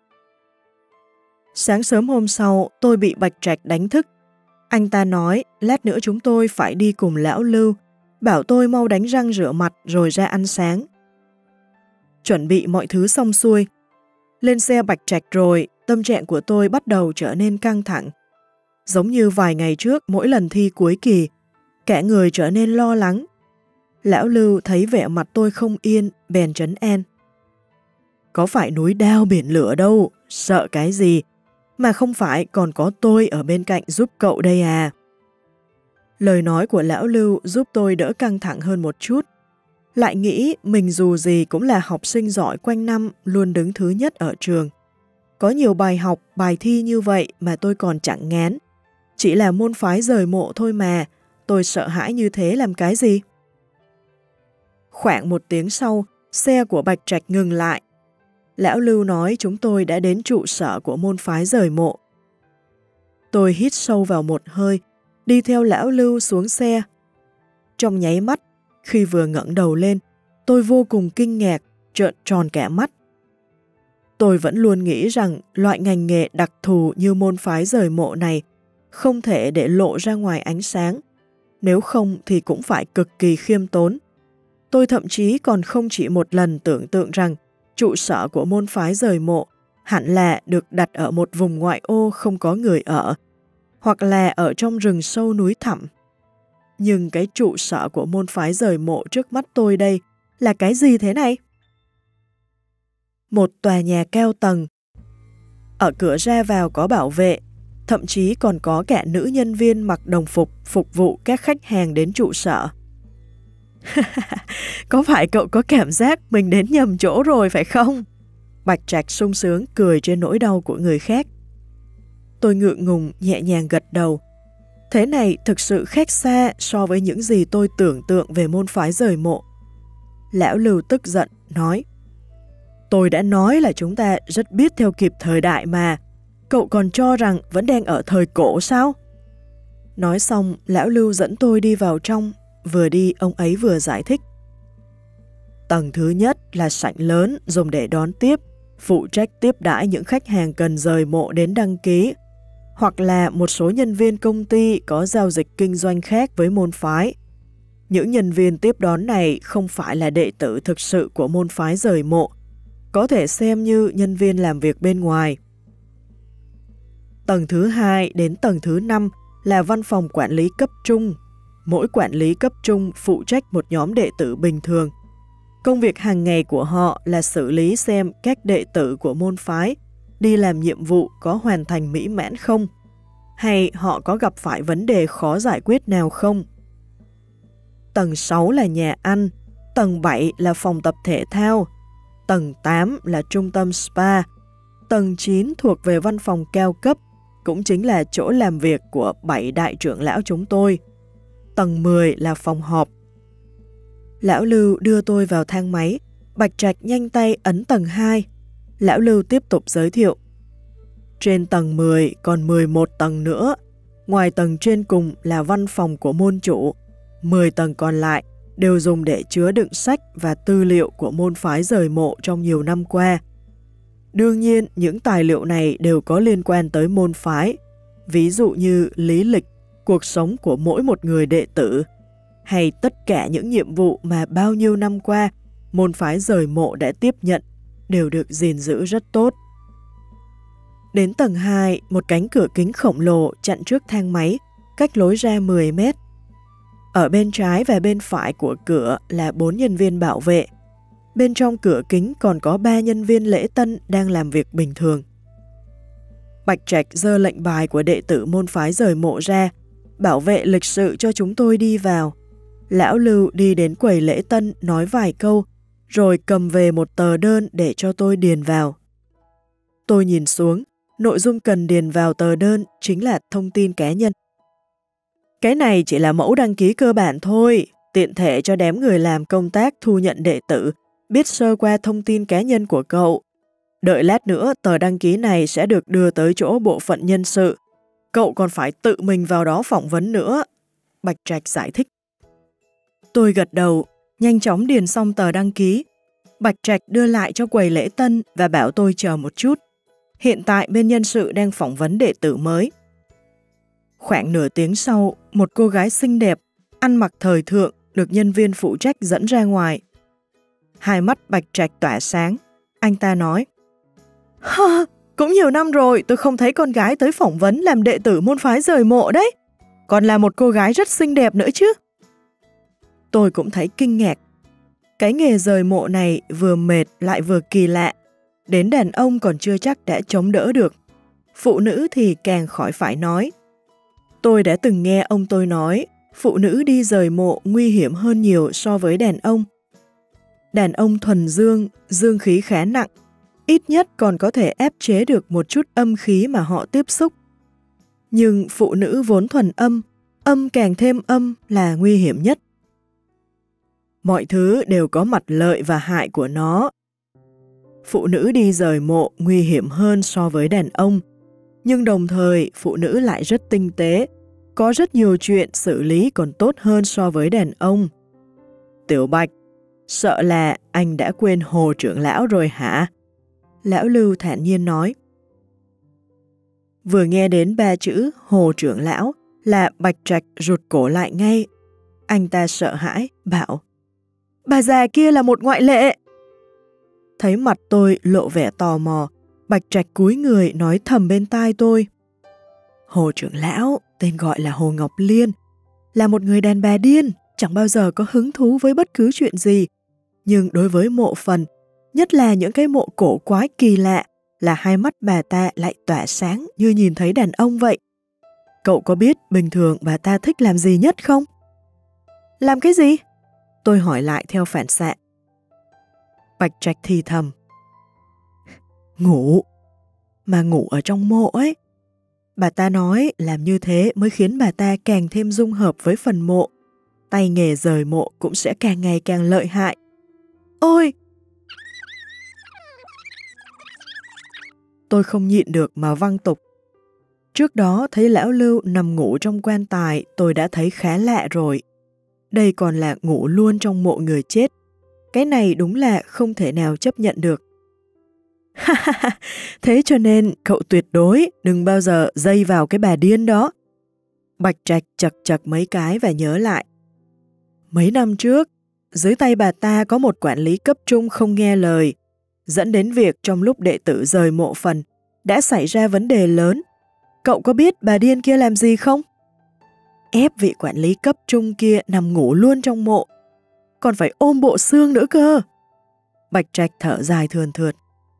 Sáng sớm hôm sau, tôi bị Bạch Trạch đánh thức. Anh ta nói, lát nữa chúng tôi phải đi cùng lão Lưu, bảo tôi mau đánh răng rửa mặt rồi ra ăn sáng. Chuẩn bị mọi thứ xong xuôi. Lên xe Bạch Trạch rồi, tâm trạng của tôi bắt đầu trở nên căng thẳng. Giống như vài ngày trước mỗi lần thi cuối kỳ, cả người trở nên lo lắng. Lão Lưu thấy vẻ mặt tôi không yên, bèn trấn an. Có phải núi đao biển lửa đâu, sợ cái gì, mà không phải còn có tôi ở bên cạnh giúp cậu đây à. Lời nói của Lão Lưu giúp tôi đỡ căng thẳng hơn một chút. Lại nghĩ mình dù gì cũng là học sinh giỏi quanh năm luôn đứng thứ nhất ở trường. Có nhiều bài học, bài thi như vậy mà tôi còn chẳng ngán. Chỉ là môn phái rời mộ thôi mà, tôi sợ hãi như thế làm cái gì? Khoảng 1 tiếng sau, xe của Bạch Trạch ngừng lại. Lão Lưu nói chúng tôi đã đến trụ sở của môn phái rời mộ. Tôi hít sâu vào một hơi, đi theo Lão Lưu xuống xe. Trong nháy mắt, khi vừa ngẩng đầu lên, tôi vô cùng kinh ngạc, trợn tròn cả mắt. Tôi vẫn luôn nghĩ rằng loại ngành nghề đặc thù như môn phái rời mộ này không thể để lộ ra ngoài ánh sáng, nếu không thì cũng phải cực kỳ khiêm tốn. Tôi thậm chí còn không chỉ một lần tưởng tượng rằng trụ sở của môn phái rời mộ hẳn là được đặt ở một vùng ngoại ô không có người ở, hoặc là ở trong rừng sâu núi thẳm. Nhưng cái trụ sở của môn phái rời mộ trước mắt tôi đây là cái gì thế này? Một tòa nhà cao tầng. Ở cửa ra vào có bảo vệ, thậm chí còn có cả nữ nhân viên mặc đồng phục phục vụ các khách hàng đến trụ sở. Có phải cậu có cảm giác mình đến nhầm chỗ rồi phải không? Bạch Trạch sung sướng cười trên nỗi đau của người khác. Tôi ngượng ngùng nhẹ nhàng gật đầu. Thế này thực sự khác xa so với những gì tôi tưởng tượng về môn phái rời mộ. Lão Lưu tức giận, nói: Tôi đã nói là chúng ta rất biết theo kịp thời đại mà. Cậu còn cho rằng vẫn đang ở thời cổ sao? Nói xong, Lão Lưu dẫn tôi đi vào trong. Vừa đi, ông ấy vừa giải thích. Tầng thứ nhất là sảnh lớn dùng để đón tiếp, phụ trách tiếp đãi những khách hàng cần rời mộ đến đăng ký, hoặc là một số nhân viên công ty có giao dịch kinh doanh khác với môn phái. Những nhân viên tiếp đón này không phải là đệ tử thực sự của môn phái rời mộ, có thể xem như nhân viên làm việc bên ngoài. Tầng thứ 2 đến tầng thứ 5 là văn phòng quản lý cấp trung. Mỗi quản lý cấp trung phụ trách một nhóm đệ tử bình thường. Công việc hàng ngày của họ là xử lý xem các đệ tử của môn phái đi làm nhiệm vụ có hoàn thành mỹ mãn không, hay họ có gặp phải vấn đề khó giải quyết nào không. Tầng 6 là nhà ăn, tầng 7 là phòng tập thể thao, tầng 8 là trung tâm spa, tầng 9 thuộc về văn phòng cao cấp, cũng chính là chỗ làm việc của 7 đại trưởng lão chúng tôi. Tầng 10 là phòng họp. Lão Lưu đưa tôi vào thang máy, Bạch Trạch nhanh tay ấn tầng 2. Lão Lưu tiếp tục giới thiệu. Trên tầng 10 còn 11 tầng nữa. Ngoài tầng trên cùng là văn phòng của môn chủ. 10 tầng còn lại đều dùng để chứa đựng sách và tư liệu của môn phái rời mộ trong nhiều năm qua. Đương nhiên, những tài liệu này đều có liên quan tới môn phái, ví dụ như lý lịch, cuộc sống của mỗi một người đệ tử, hay tất cả những nhiệm vụ mà bao nhiêu năm qua môn phái rời mộ đã tiếp nhận đều được gìn giữ rất tốt. Đến tầng 2, một cánh cửa kính khổng lồ chặn trước thang máy, cách lối ra 10 mét. Ở bên trái và bên phải của cửa là 4 nhân viên bảo vệ. Bên trong cửa kính còn có 3 nhân viên lễ tân đang làm việc bình thường. Bạch Trạch giơ lệnh bài của đệ tử môn phái rời mộ ra, bảo vệ lịch sự cho chúng tôi đi vào. Lão Lưu đi đến quầy lễ tân nói vài câu, rồi cầm về một tờ đơn để cho tôi điền vào. Tôi nhìn xuống, nội dung cần điền vào tờ đơn chính là thông tin cá nhân. Cái này chỉ là mẫu đăng ký cơ bản thôi, tiện thể cho đám người làm công tác thu nhận đệ tử biết sơ qua thông tin cá nhân của cậu. Đợi lát nữa tờ đăng ký này sẽ được đưa tới chỗ bộ phận nhân sự. Cậu còn phải tự mình vào đó phỏng vấn nữa. Bạch Trạch giải thích. Tôi gật đầu, nhanh chóng điền xong tờ đăng ký. Bạch Trạch đưa lại cho quầy lễ tân và bảo tôi chờ một chút. Hiện tại bên nhân sự đang phỏng vấn đệ tử mới. Khoảng nửa tiếng sau, một cô gái xinh đẹp, ăn mặc thời thượng, được nhân viên phụ trách dẫn ra ngoài. Hai mắt Bạch Trạch tỏa sáng. Anh ta nói, cũng nhiều năm rồi tôi không thấy con gái tới phỏng vấn làm đệ tử môn phái rời mộ đấy. Còn là một cô gái rất xinh đẹp nữa chứ. Tôi cũng thấy kinh ngạc. Cái nghề rời mộ này vừa mệt lại vừa kỳ lạ. Đến đàn ông còn chưa chắc đã chống đỡ được. Phụ nữ thì càng khỏi phải nói. Tôi đã từng nghe ông tôi nói, phụ nữ đi rời mộ nguy hiểm hơn nhiều so với đàn ông. Đàn ông thuần dương, dương khí khá nặng, ít nhất còn có thể áp chế được một chút âm khí mà họ tiếp xúc. Nhưng phụ nữ vốn thuần âm, âm càng thêm âm là nguy hiểm nhất. Mọi thứ đều có mặt lợi và hại của nó. Phụ nữ đi rời mộ nguy hiểm hơn so với đàn ông, nhưng đồng thời phụ nữ lại rất tinh tế, có rất nhiều chuyện xử lý còn tốt hơn so với đàn ông. Tiểu Bạch, sợ là anh đã quên Hồ trưởng lão rồi hả? Lão Lưu thản nhiên nói. Vừa nghe đến 3 chữ Hồ trưởng lão là Bạch Trạch rụt cổ lại ngay. Anh ta sợ hãi, bảo, bà già kia là một ngoại lệ. Thấy mặt tôi lộ vẻ tò mò, Bạch Trạch cúi người nói thầm bên tai tôi. Hồ trưởng lão, tên gọi là Hồ Ngọc Liên, là một người đàn bà điên, chẳng bao giờ có hứng thú với bất cứ chuyện gì. Nhưng đối với mộ phần, nhất là những cái mộ cổ quái kỳ lạ, là hai mắt bà ta lại tỏa sáng như nhìn thấy đàn ông vậy. Cậu có biết bình thường bà ta thích làm gì nhất không? Làm cái gì? Tôi hỏi lại theo phản xạ. Bạch Trạch thì thầm. Ngủ. Mà ngủ ở trong mộ ấy. Bà ta nói làm như thế mới khiến bà ta càng thêm dung hợp với phần mộ. Tay nghề rời mộ cũng sẽ càng ngày càng lợi hại. Ôi! Tôi không nhịn được mà văng tục. Trước đó thấy lão Lưu nằm ngủ trong quan tài tôi đã thấy khá lạ rồi. Đây còn là ngủ luôn trong mộ người chết. Cái này đúng là không thể nào chấp nhận được. Thế cho nên cậu tuyệt đối đừng bao giờ dây vào cái bà điên đó. Bạch Trạch chật chật mấy cái và nhớ lại. Mấy năm trước, dưới tay bà ta có một quản lý cấp trung không nghe lời, dẫn đến việc trong lúc đệ tử rời mộ phần đã xảy ra vấn đề lớn. Cậu có biết bà điên kia làm gì không? Ép vị quản lý cấp trung kia nằm ngủ luôn trong mộ, còn phải ôm bộ xương nữa cơ. Bạch Trạch thở dài thườn thượt.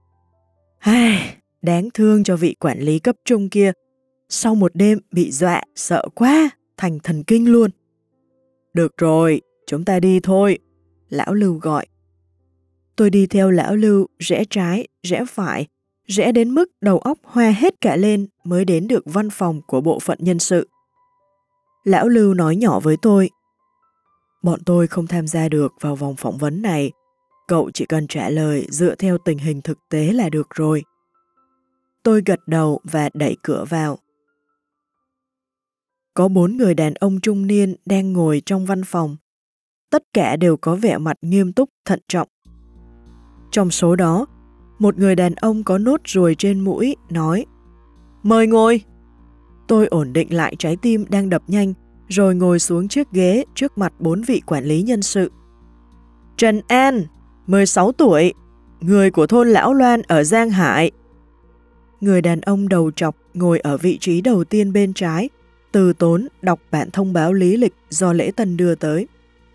Đáng thương cho vị quản lý cấp trung kia, sau một đêm bị dọa sợ quá, thành thần kinh luôn. Được rồi, chúng ta đi thôi, lão Lưu gọi. Tôi đi theo lão Lưu, rẽ trái, rẽ phải, rẽ đến mức đầu óc hoa hết cả lên mới đến được văn phòng của bộ phận nhân sự. Lão Lưu nói nhỏ với tôi. Bọn tôi không tham gia được vào vòng phỏng vấn này. Cậu chỉ cần trả lời dựa theo tình hình thực tế là được rồi. Tôi gật đầu và đẩy cửa vào. Có 4 người đàn ông trung niên đang ngồi trong văn phòng. Tất cả đều có vẻ mặt nghiêm túc, thận trọng. Trong số đó, một người đàn ông có nốt ruồi trên mũi nói: Mời ngồi. Tôi ổn định lại trái tim đang đập nhanh, rồi ngồi xuống chiếc ghế trước mặt 4 vị quản lý nhân sự. Trần An, 16 tuổi, người của thôn Lão Loan ở Giang Hải. Người đàn ông đầu trọc ngồi ở vị trí đầu tiên bên trái, từ tốn đọc bản thông báo lý lịch do lễ tân đưa tới.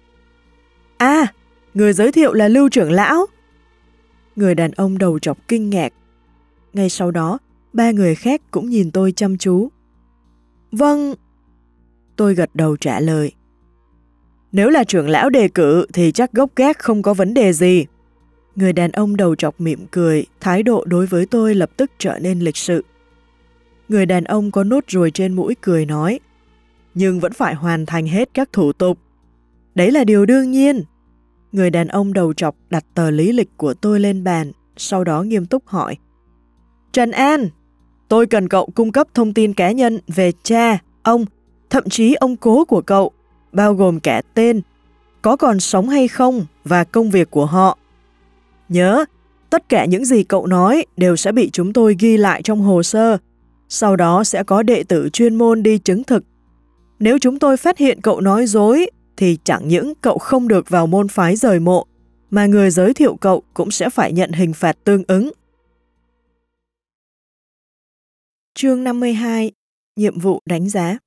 Người giới thiệu là Lưu trưởng lão. Người đàn ông đầu trọc kinh ngạc. Ngay sau đó, 3 người khác cũng nhìn tôi chăm chú. Vâng. Tôi gật đầu trả lời. Nếu là trưởng lão đề cử thì chắc gốc gác không có vấn đề gì. Người đàn ông đầu trọc mỉm cười, thái độ đối với tôi lập tức trở nên lịch sự. Người đàn ông có nốt ruồi trên mũi cười nói, nhưng vẫn phải hoàn thành hết các thủ tục. Đấy là điều đương nhiên. Người đàn ông đầu trọc đặt tờ lý lịch của tôi lên bàn, sau đó nghiêm túc hỏi. Trần An, tôi cần cậu cung cấp thông tin cá nhân về cha, ông, thậm chí ông cố của cậu, bao gồm cả tên, có còn sống hay không và công việc của họ. Nhớ, tất cả những gì cậu nói đều sẽ bị chúng tôi ghi lại trong hồ sơ, sau đó sẽ có đệ tử chuyên môn đi chứng thực. Nếu chúng tôi phát hiện cậu nói dối, thì chẳng những cậu không được vào môn phái rời mộ, mà người giới thiệu cậu cũng sẽ phải nhận hình phạt tương ứng. Chương 52. Nhiệm vụ đánh giá.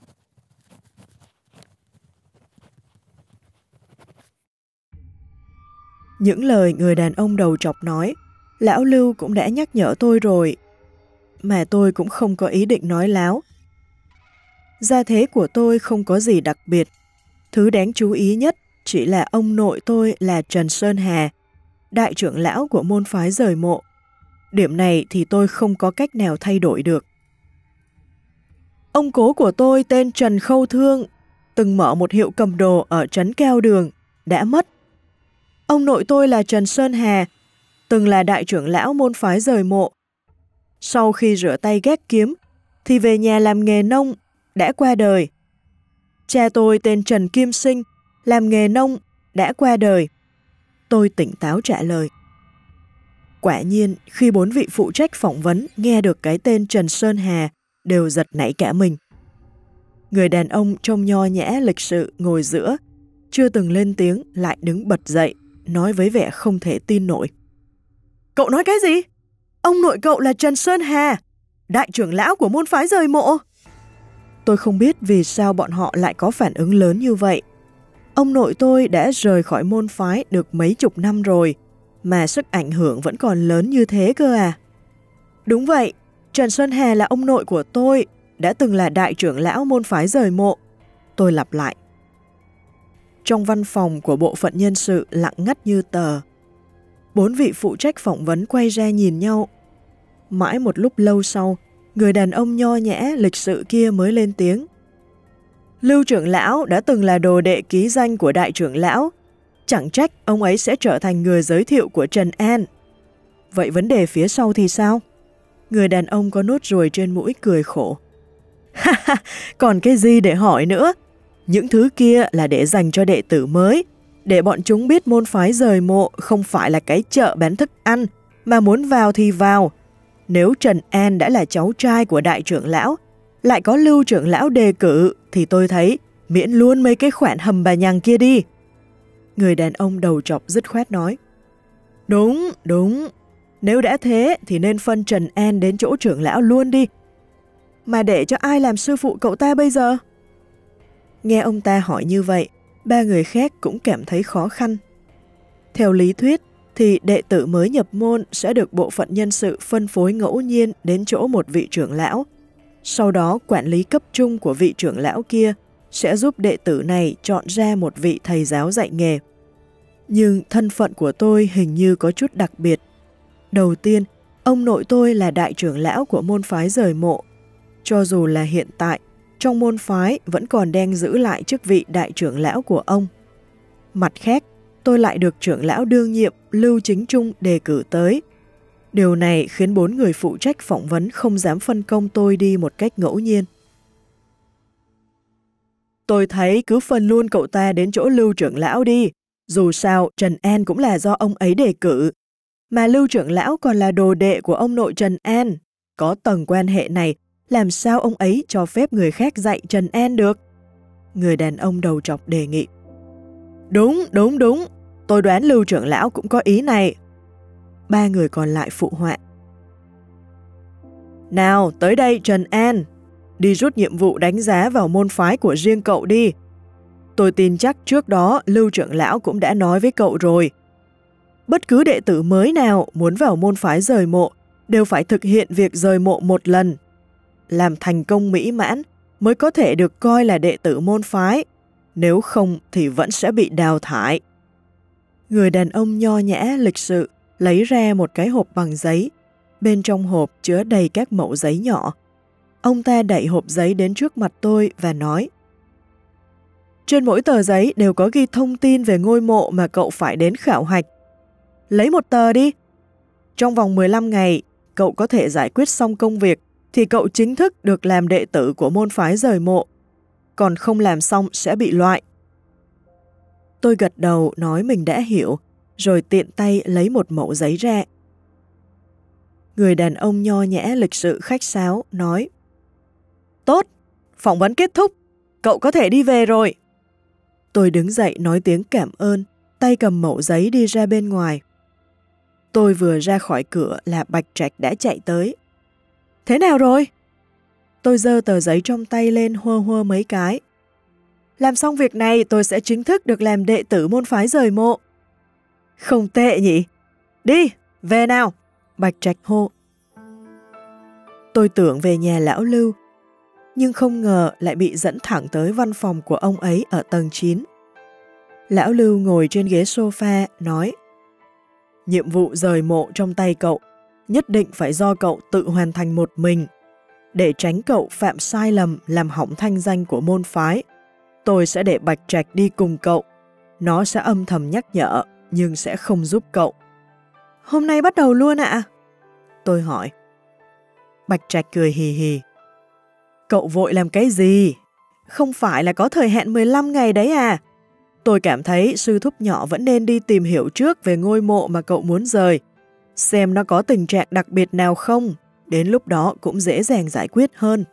Những lời người đàn ông đầu trọc nói, lão Lưu cũng đã nhắc nhở tôi rồi, mà tôi cũng không có ý định nói láo. Gia thế của tôi không có gì đặc biệt, thứ đáng chú ý nhất chỉ là ông nội tôi là Trần Sơn Hà, đại trưởng lão của môn phái rời mộ. Điểm này thì tôi không có cách nào thay đổi được. Ông cố của tôi tên Trần Khâu Thương, từng mở một hiệu cầm đồ ở trấn Keo Đường, đã mất. Ông nội tôi là Trần Sơn Hà, từng là đại trưởng lão môn phái rời mộ. Sau khi rửa tay gác kiếm, thì về nhà làm nghề nông, đã qua đời. Cha tôi tên Trần Kim Sinh, làm nghề nông, đã qua đời. Tôi tỉnh táo trả lời. Quả nhiên, khi 4 vị phụ trách phỏng vấn nghe được cái tên Trần Sơn Hà, đều giật nảy cả mình. Người đàn ông trông nho nhã lịch sự ngồi giữa, chưa từng lên tiếng lại đứng bật dậy, nói với vẻ không thể tin nổi. Cậu nói cái gì? Ông nội cậu là Trần Sơn Hà, đại trưởng lão của môn phái rời mộ. Tôi không biết vì sao bọn họ lại có phản ứng lớn như vậy. Ông nội tôi đã rời khỏi môn phái được mấy chục năm rồi, mà sức ảnh hưởng vẫn còn lớn như thế cơ à. Đúng vậy, Trần Sơn Hà là ông nội của tôi, đã từng là đại trưởng lão môn phái rời mộ. Tôi lặp lại. Trong văn phòng của bộ phận nhân sự lặng ngắt như tờ. 4 vị phụ trách phỏng vấn quay ra nhìn nhau. Mãi một lúc lâu sau, người đàn ông nho nhã lịch sự kia mới lên tiếng. Lưu trưởng lão đã từng là đồ đệ ký danh của đại trưởng lão. Chẳng trách ông ấy sẽ trở thành người giới thiệu của Trần An. Vậy vấn đề phía sau thì sao? Người đàn ông có nốt ruồi trên mũi cười khổ. Ha ha, còn cái gì để hỏi nữa? Những thứ kia là để dành cho đệ tử mới, để bọn chúng biết môn phái rời mộ không phải là cái chợ bán thức ăn, mà muốn vào thì vào. Nếu Trần An đã là cháu trai của đại trưởng lão, lại có Lưu trưởng lão đề cử, thì tôi thấy miễn luôn mấy cái khoản hầm bà nhằng kia đi. Người đàn ông đầu trọc dứt khoát nói. Đúng. Nếu đã thế thì nên phân Trần An đến chỗ trưởng lão luôn đi. Mà để cho ai làm sư phụ cậu ta bây giờ? Nghe ông ta hỏi như vậy, 3 người khác cũng cảm thấy khó khăn. Theo lý thuyết thì đệ tử mới nhập môn sẽ được bộ phận nhân sự phân phối ngẫu nhiên đến chỗ một vị trưởng lão. Sau đó quản lý cấp trung của vị trưởng lão kia sẽ giúp đệ tử này chọn ra một vị thầy giáo dạy nghề. Nhưng thân phận của tôi hình như có chút đặc biệt. Đầu tiên, ông nội tôi là đại trưởng lão của môn phái rời mộ. Cho dù là hiện tại, trong môn phái vẫn còn đang giữ lại chức vị đại trưởng lão của ông. Mặt khác, tôi lại được trưởng lão đương nhiệm Lưu Chính Trung đề cử tới. Điều này khiến 4 người phụ trách phỏng vấn không dám phân công tôi đi một cách ngẫu nhiên. Tôi thấy cứ phân luôn cậu ta đến chỗ Lưu trưởng lão đi. Dù sao, Trần An cũng là do ông ấy đề cử. Mà Lưu trưởng lão còn là đồ đệ của ông nội Trần An. Có tầng quan hệ này, làm sao ông ấy cho phép người khác dạy Trần An được? Người đàn ông đầu trọc đề nghị. Đúng. Tôi đoán Lưu trưởng lão cũng có ý này. 3 người còn lại phụ họa. Nào, tới đây Trần An. Đi rút nhiệm vụ đánh giá vào môn phái của riêng cậu đi. Tôi tin chắc trước đó Lưu trưởng lão cũng đã nói với cậu rồi. Bất cứ đệ tử mới nào muốn vào môn phái rời mộ đều phải thực hiện việc rời mộ một lần. Làm thành công mỹ mãn mới có thể được coi là đệ tử môn phái. Nếu không thì vẫn sẽ bị đào thải. Người đàn ông nho nhã lịch sự lấy ra một cái hộp bằng giấy. Bên trong hộp chứa đầy các mẩu giấy nhỏ. Ông ta đẩy hộp giấy đến trước mặt tôi và nói. Trên mỗi tờ giấy đều có ghi thông tin về ngôi mộ mà cậu phải đến khảo hạch. Lấy một tờ đi. Trong vòng 15 ngày, cậu có thể giải quyết xong công việc thì cậu chính thức được làm đệ tử của môn phái rời mộ. Còn không làm xong sẽ bị loại. Tôi gật đầu nói mình đã hiểu, rồi tiện tay lấy một mẩu giấy ra. Người đàn ông nho nhã lịch sự khách sáo nói. Tốt, phỏng vấn kết thúc, cậu có thể đi về rồi. Tôi đứng dậy nói tiếng cảm ơn, tay cầm mẩu giấy đi ra bên ngoài. Tôi vừa ra khỏi cửa là Bạch Trạch đã chạy tới. Thế nào rồi? Tôi giơ tờ giấy trong tay lên hua mấy cái. Làm xong việc này tôi sẽ chính thức được làm đệ tử môn phái rời mộ. Không tệ nhỉ? Đi, về nào! Bạch Trạch hô. Tôi tưởng về nhà lão Lưu, nhưng không ngờ lại bị dẫn thẳng tới văn phòng của ông ấy ở tầng 9. Lão Lưu ngồi trên ghế sofa, nói. Nhiệm vụ rời mộ trong tay cậu, nhất định phải do cậu tự hoàn thành một mình. Để tránh cậu phạm sai lầm làm hỏng thanh danh của môn phái, tôi sẽ để Bạch Trạch đi cùng cậu. Nó sẽ âm thầm nhắc nhở, nhưng sẽ không giúp cậu. Hôm nay bắt đầu luôn ạ? Tôi hỏi. Bạch Trạch cười hì hì. Cậu vội làm cái gì? Không phải là có thời hạn 15 ngày đấy à? Tôi cảm thấy sư thúc nhỏ vẫn nên đi tìm hiểu trước về ngôi mộ mà cậu muốn rời. Xem nó có tình trạng đặc biệt nào không. Đến lúc đó cũng dễ dàng giải quyết hơn.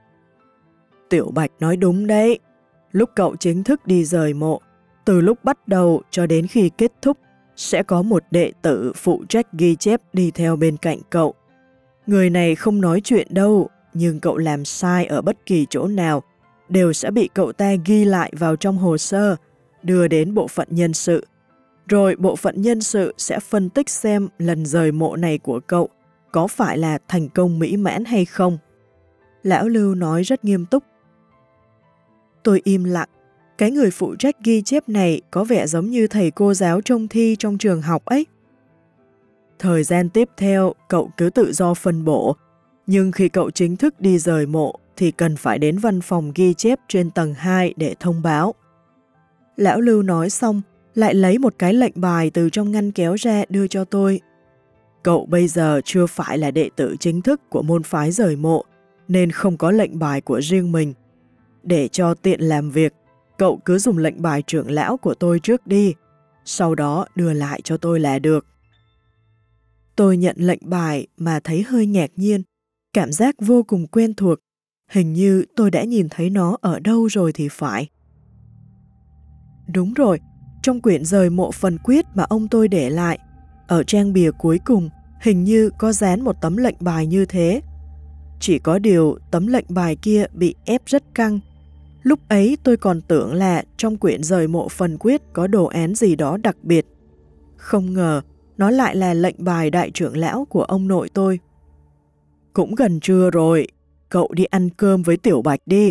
Tiểu Bạch nói đúng đấy. Lúc cậu chính thức đi rời mộ, từ lúc bắt đầu cho đến khi kết thúc, sẽ có một đệ tử phụ trách ghi chép đi theo bên cạnh cậu. Người này không nói chuyện đâu, nhưng cậu làm sai ở bất kỳ chỗ nào, đều sẽ bị cậu ta ghi lại vào trong hồ sơ, đưa đến bộ phận nhân sự. Rồi bộ phận nhân sự sẽ phân tích xem lần rời mộ này của cậu có phải là thành công mỹ mãn hay không. Lão Lưu nói rất nghiêm túc. Tôi im lặng, Cái người phụ trách ghi chép này có vẻ giống như thầy cô giáo trông thi trong trường học ấy. Thời gian tiếp theo, cậu cứ tự do phân bổ, nhưng khi cậu chính thức đi rời mộ thì cần phải đến văn phòng ghi chép trên tầng 2 để thông báo. Lão Lưu nói xong, lại lấy một cái lệnh bài từ trong ngăn kéo ra đưa cho tôi. Cậu bây giờ chưa phải là đệ tử chính thức của môn phái rời mộ, nên không có lệnh bài của riêng mình. Để cho tiện làm việc, cậu cứ dùng lệnh bài trưởng lão của tôi trước đi, sau đó đưa lại cho tôi là được. Tôi nhận lệnh bài mà thấy hơi ngạc nhiên, cảm giác vô cùng quen thuộc, hình như tôi đã nhìn thấy nó ở đâu rồi thì phải. Đúng rồi, trong quyển rời mộ phần quyết mà ông tôi để lại, ở trang bìa cuối cùng hình như có dán một tấm lệnh bài như thế. Chỉ có điều tấm lệnh bài kia bị ép rất căng. Lúc ấy tôi còn tưởng là trong quyển rời mộ phần quyết có đồ án gì đó đặc biệt. Không ngờ nó lại là lệnh bài đại trưởng lão của ông nội tôi. Cũng gần trưa rồi, cậu đi ăn cơm với Tiểu Bạch đi.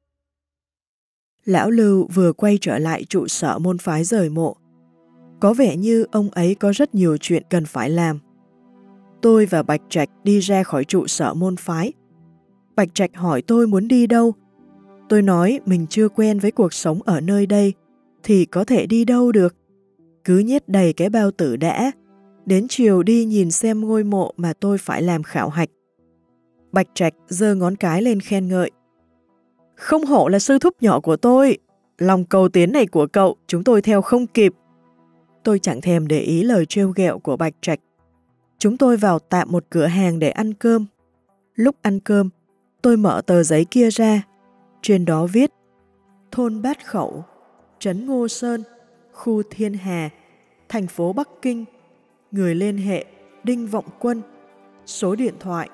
Lão Lưu vừa quay trở lại trụ sở môn phái rời mộ. Có vẻ như ông ấy có rất nhiều chuyện cần phải làm. Tôi và Bạch Trạch đi ra khỏi trụ sở môn phái. Bạch Trạch hỏi tôi muốn đi đâu. Tôi nói mình chưa quen với cuộc sống ở nơi đây, thì có thể đi đâu được. Cứ nhét đầy cái bao tử đã, đến chiều đi nhìn xem ngôi mộ mà tôi phải làm khảo hạch. Bạch Trạch giơ ngón cái lên khen ngợi. Không hổ là sư thúc nhỏ của tôi, lòng cầu tiến này của cậu chúng tôi theo không kịp. Tôi chẳng thèm để ý lời trêu ghẹo của Bạch Trạch. Chúng tôi vào tạm một cửa hàng để ăn cơm. Lúc ăn cơm, tôi mở tờ giấy kia ra. Trên đó viết thôn Bát Khẩu, trấn Ngô Sơn, khu Thiên Hà, thành phố Bắc Kinh. Người liên hệ Đinh Vọng Quân. Số điện thoại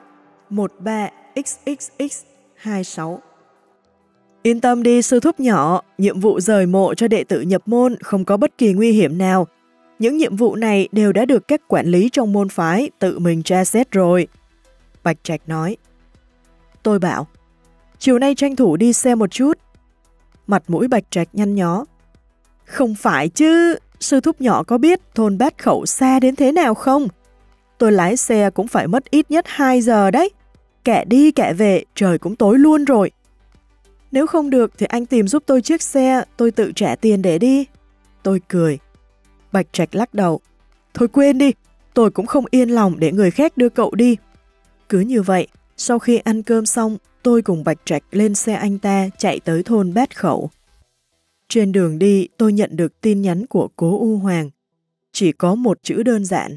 13XXX26. Yên tâm đi sư thúc nhỏ, nhiệm vụ rời mộ cho đệ tử nhập môn không có bất kỳ nguy hiểm nào. Những nhiệm vụ này đều đã được các quản lý trong môn phái tự mình tra xét rồi. Bạch Trạch nói. Tôi bảo, chiều nay tranh thủ đi xe một chút. Mặt mũi Bạch Trạch nhăn nhó. Không phải chứ, sư thúc nhỏ có biết thôn Bát Khẩu xa đến thế nào không? Tôi lái xe cũng phải mất ít nhất 2 giờ đấy. Kẻ đi kẻ về, trời cũng tối luôn rồi. Nếu không được thì anh tìm giúp tôi chiếc xe, tôi tự trả tiền để đi. Tôi cười. Bạch Trạch lắc đầu. Thôi quên đi, tôi cũng không yên lòng để người khác đưa cậu đi. Cứ như vậy, sau khi ăn cơm xong, tôi cùng Bạch Trạch lên xe anh ta chạy tới thôn Bát Khẩu. Trên đường đi, tôi nhận được tin nhắn của cố U Hoàng. Chỉ có một chữ đơn giản.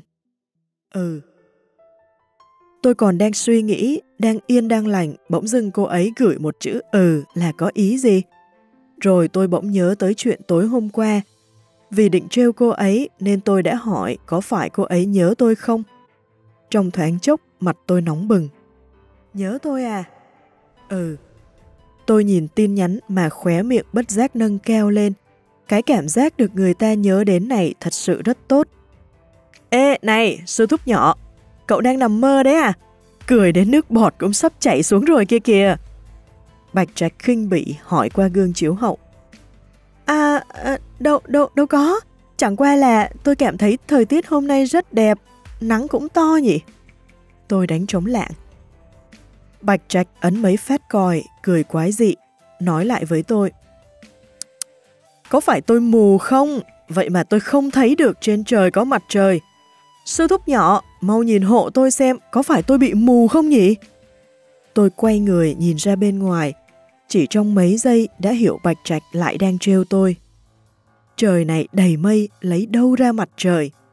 Tôi còn đang suy nghĩ, đang yên đang lành, bỗng dưng cô ấy gửi một chữ là có ý gì? Rồi tôi bỗng nhớ tới chuyện tối hôm qua. Vì định trêu cô ấy nên tôi đã hỏi có phải cô ấy nhớ tôi không? Trong thoáng chốc, mặt tôi nóng bừng. Nhớ tôi à? Tôi nhìn tin nhắn mà khóe miệng bất giác nâng cao lên. Cái cảm giác được người ta nhớ đến này thật sự rất tốt. Ê, này, sư thúc nhỏ, cậu đang nằm mơ đấy à? Cười đến nước bọt cũng sắp chảy xuống rồi kia kìa. Bạch Trạch khinh bỉ hỏi qua gương chiếu hậu. Đâu có. Chẳng qua là tôi cảm thấy thời tiết hôm nay rất đẹp, nắng cũng to nhỉ. Tôi đánh trống lảng. Bạch Trạch ấn mấy phát còi, cười quái dị, nói lại với tôi. Có phải tôi mù không? Vậy mà tôi không thấy được trên trời có mặt trời. Sư thúc nhỏ, mau nhìn hộ tôi xem có phải tôi bị mù không nhỉ? Tôi quay người nhìn ra bên ngoài. Chỉ trong mấy giây đã hiểu Bạch Trạch lại đang trêu tôi. Trời này đầy mây, lấy đâu ra mặt trời?